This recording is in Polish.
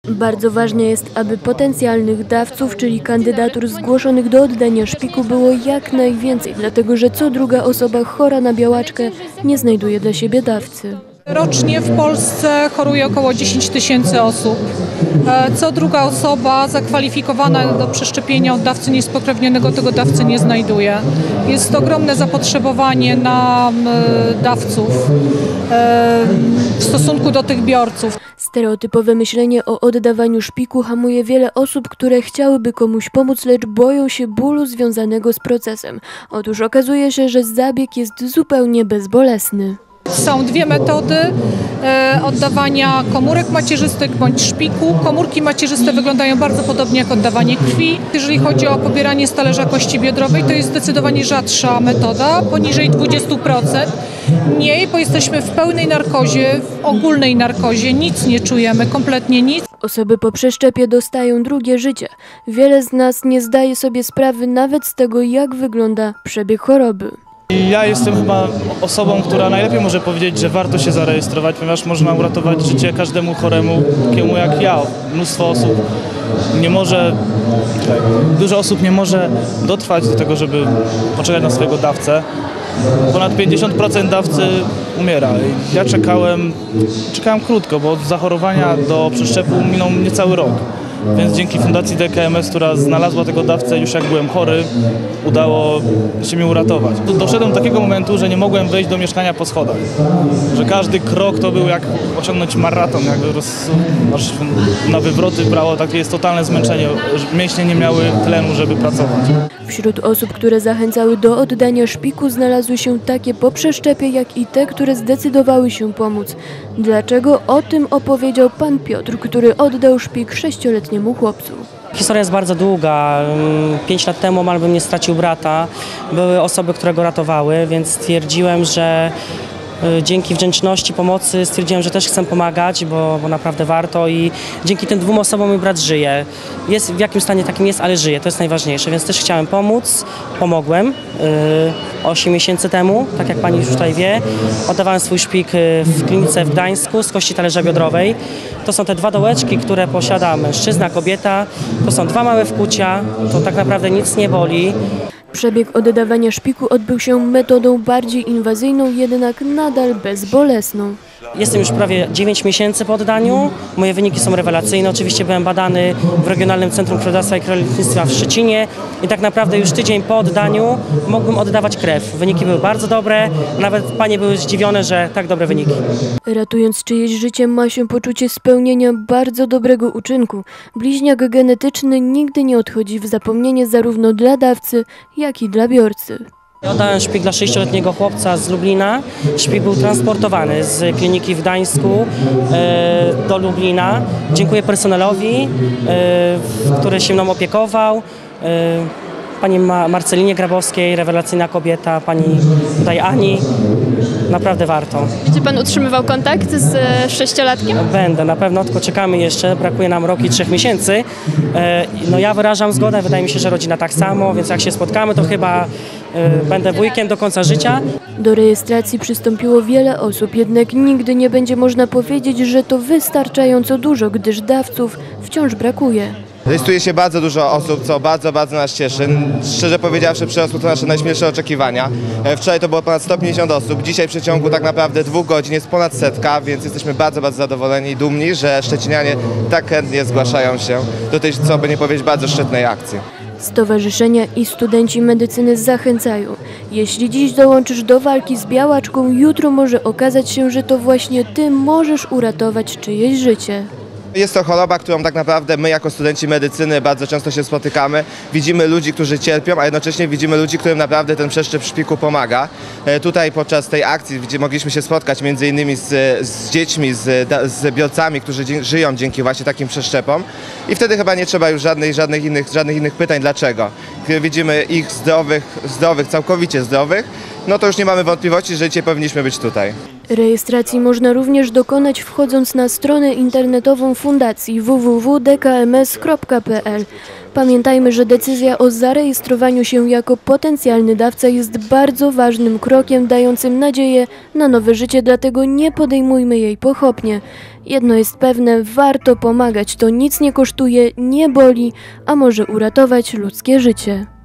Bardzo ważne jest, aby potencjalnych dawców, czyli kandydatur zgłoszonych do oddania szpiku było jak najwięcej, dlatego że co druga osoba chora na białaczkę nie znajduje dla siebie dawcy. Rocznie w Polsce choruje około 10 000 osób. Co druga osoba zakwalifikowana do przeszczepienia od dawcy niespokrewnionego tego dawcy nie znajduje. Jest ogromne zapotrzebowanie na dawców w stosunku do tych biorców. Stereotypowe myślenie o oddawaniu szpiku hamuje wiele osób, które chciałyby komuś pomóc, lecz boją się bólu związanego z procesem. Otóż okazuje się, że zabieg jest zupełnie bezbolesny. Są dwie metody oddawania komórek macierzystych bądź szpiku. Komórki macierzyste wyglądają bardzo podobnie jak oddawanie krwi. Jeżeli chodzi o pobieranie z talerza kości biodrowej, to jest zdecydowanie rzadsza metoda, poniżej 20%. Mniej, bo jesteśmy w pełnej narkozie, w ogólnej narkozie, nic nie czujemy, kompletnie nic. Osoby po przeszczepie dostają drugie życie. Wiele z nas nie zdaje sobie sprawy nawet z tego, jak wygląda przebieg choroby. Ja jestem chyba osobą, która najlepiej może powiedzieć, że warto się zarejestrować, ponieważ można uratować życie każdemu choremu, takiemu jak ja. Mnóstwo osób nie może, dużo osób nie może dotrwać do tego, żeby poczekać na swojego dawcę. Ponad 50% dawcy umiera. Ja czekałem krótko, bo od zachorowania do przeszczepu minął niecały rok. Więc dzięki Fundacji DKMS, która znalazła tego dawcę już jak byłem chory, udało się mi uratować. Doszedłem do takiego momentu, że nie mogłem wejść do mieszkania po schodach. Że każdy krok to był jak osiągnąć maraton, jakby aż na wywroty brało, takie jest totalne zmęczenie. Mięśnie nie miały tlenu, żeby pracować. Wśród osób, które zachęcały do oddania szpiku, znalazły się takie po przeszczepie, jak i te, które zdecydowały się pomóc. Dlaczego? O tym opowiedział pan Piotr, który oddał szpik 6-letniemu chłopcu. Historia jest bardzo długa. 5 lat temu omal bym nie stracił brata. Były osoby, które go ratowały, więc stwierdziłem, że dzięki wdzięczności, pomocy stwierdziłem, że też chcę pomagać, bo naprawdę warto i dzięki tym 2 osobom mój brat żyje. Jest w jakim stanie takim jest, ale żyje, to jest najważniejsze, więc też chciałem pomóc, pomogłem 8 miesięcy temu, tak jak pani już tutaj wie. Oddawałem swój szpik w klinice w Gdańsku z kości talerza biodrowej. To są te 2 dołeczki, które posiada mężczyzna, kobieta. To są 2 małe wkłucia, to tak naprawdę nic nie boli. Przebieg oddawania szpiku odbył się metodą bardziej inwazyjną, jednak nadal bezbolesną. Jestem już prawie 9 miesięcy po oddaniu. Moje wyniki są rewelacyjne. Oczywiście byłem badany w Regionalnym Centrum Krwiodawstwa i Krwiolecznictwa w Szczecinie i tak naprawdę już tydzień po oddaniu mogłem oddawać krew. Wyniki były bardzo dobre, nawet panie były zdziwione, że tak dobre wyniki. Ratując czyjeś życie, ma się poczucie spełnienia bardzo dobrego uczynku. Bliźniak genetyczny nigdy nie odchodzi w zapomnienie zarówno dla dawcy, jak i dla biorcy. Oddałem szpik dla 6-letniego chłopca z Lublina. Szpik był transportowany z kliniki w Gdańsku do Lublina. Dziękuję personelowi, który się mną opiekował. Pani Marcelinie Grabowskiej, rewelacyjna kobieta, pani tutaj Ani. Naprawdę warto. Będzie pan utrzymywał kontakt z 6-latkiem? Będę, na pewno, tylko czekamy jeszcze, brakuje nam rok i 3 miesięcy. No ja wyrażam zgodę, wydaje mi się, że rodzina tak samo, więc jak się spotkamy, to chyba będę wujkiem do końca życia. Do rejestracji przystąpiło wiele osób, jednak nigdy nie będzie można powiedzieć, że to wystarczająco dużo, gdyż dawców wciąż brakuje. Rejestruje się bardzo dużo osób, co bardzo nas cieszy. Szczerze powiedziawszy, przerosło to nasze najśmielsze oczekiwania. Wczoraj to było ponad 150 osób, dzisiaj w przeciągu tak naprawdę 2 godzin jest ponad 100, więc jesteśmy bardzo zadowoleni i dumni, że szczecinianie tak chętnie zgłaszają się do tej, co by nie powiedzieć, bardzo szczytnej akcji. Stowarzyszenia i studenci medycyny zachęcają. Jeśli dziś dołączysz do walki z białaczką, jutro może okazać się, że to właśnie ty możesz uratować czyjeś życie. Jest to choroba, którą tak naprawdę my jako studenci medycyny bardzo często się spotykamy. Widzimy ludzi, którzy cierpią, a jednocześnie widzimy ludzi, którym naprawdę ten przeszczep szpiku pomaga. Tutaj podczas tej akcji mogliśmy się spotkać między innymi z dziećmi, z biorcami, którzy żyją dzięki właśnie takim przeszczepom. I wtedy chyba nie trzeba już żadnych innych pytań dlaczego. Kiedy widzimy ich zdrowych, całkowicie zdrowych, no to już nie mamy wątpliwości, że dzisiaj powinniśmy być tutaj. Rejestracji można również dokonać wchodząc na stronę internetową fundacji www.dkms.pl. Pamiętajmy, że decyzja o zarejestrowaniu się jako potencjalny dawca jest bardzo ważnym krokiem dającym nadzieję na nowe życie, dlatego nie podejmujmy jej pochopnie. Jedno jest pewne, warto pomagać, to nic nie kosztuje, nie boli, a może uratować ludzkie życie.